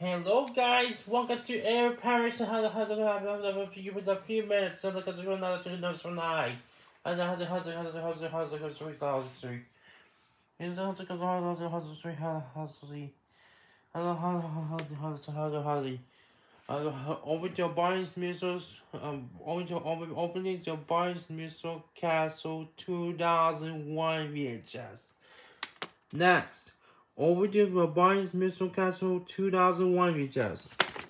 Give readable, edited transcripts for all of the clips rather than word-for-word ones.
Hello guys, welcome to Air Paris. How's you with a few minutes so because we're not to know tonight. How's it open your Barney's Missiles, opening your Barney's Missile Castle 2001 VHS. Next, open your Barney's Missile Castle 2001 VHS.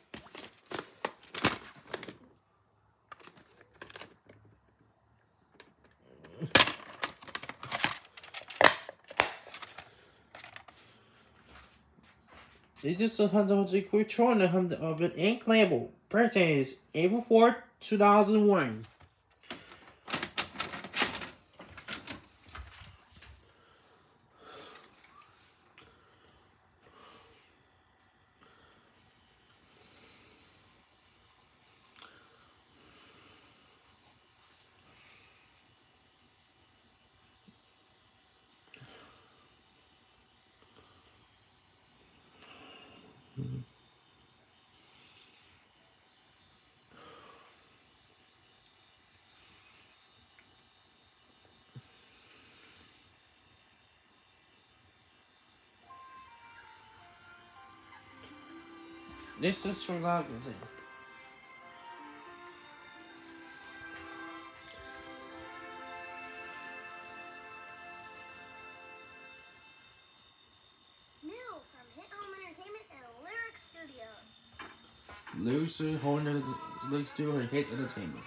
This is a quick tron of an ink label. Purchase April 4th, 2001. This is for magazine. New from Hit Home Entertainment and Lyric Studios. Lyric Studio and Hit Entertainment.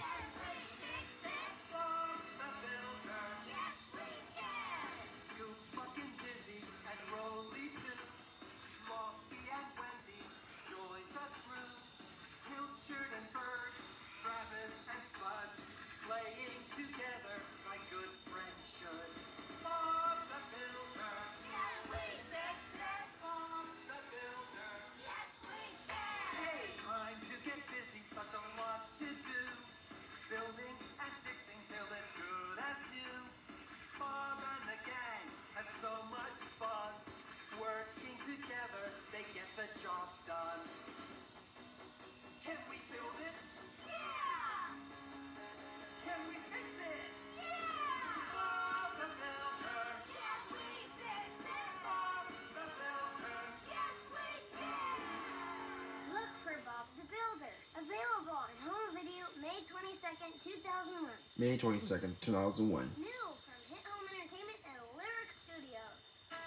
Available on home video May 22nd, 2001. May 22nd, 2001. New from Hit Home Entertainment and Lyric Studios.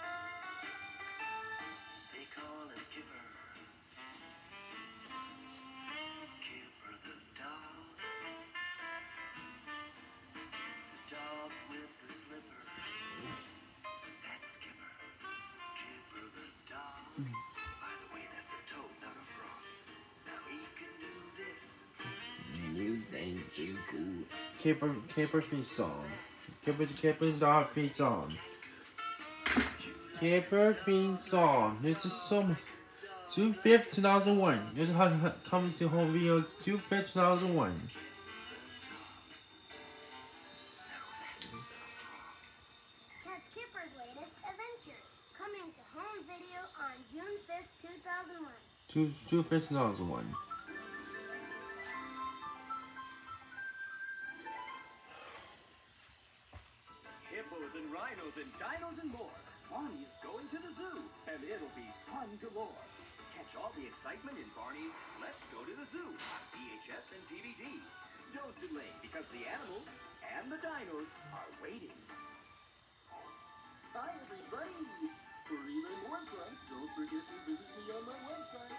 They call it Kipper. Kipper the dog. The dog with the slipper. That's Kipper. Kipper the dog. By the way, that's a toad, not a frog. Now he can do this. New thing, do cool. Kipper free song. Kipper's dog free song. Kipper free song. This is so much. June 5th, 2001. This is how it comes to home video. June 5th, 2001. Catch Kipper's latest adventures. Coming to home video on June 5th, 2001. June 5th, 2001. Hippos and rhinos and dinos and more. Barney's going to the zoo, and it'll be fun galore. Catch all the excitement in Barney's Let's Go to the Zoo on VHS and DVD. Don't delay, because the animals and the dinos are waiting. Hi, everybody! For even more fun, don't forget to visit me on my website.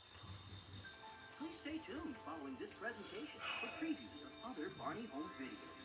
Please stay tuned following this presentation for previews of other Barney home videos.